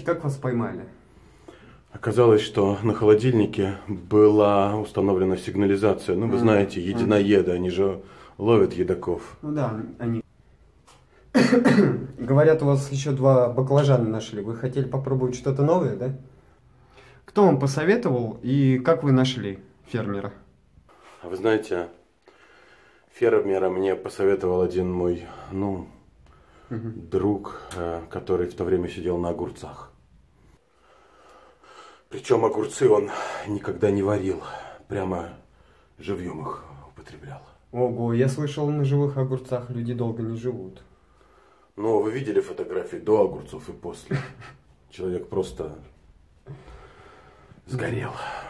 как вас поймали? Оказалось, что на холодильнике была установлена сигнализация. Ну, вы знаете, единоеды, они же ловят едоков. Ну да, они. Говорят, у вас еще 2 баклажана нашли. Вы хотели попробовать что-то новое, да? Кто вам посоветовал и как вы нашли фермера? Вы знаете, фермера мне посоветовал один мой, друг, который в то время сидел на огурцах. Причем огурцы он никогда не варил, прямо живьем их употреблял. Ого, я слышал, на живых огурцах люди долго не живут. Ну, вы видели фотографии до огурцов и после? Человек просто сгорел.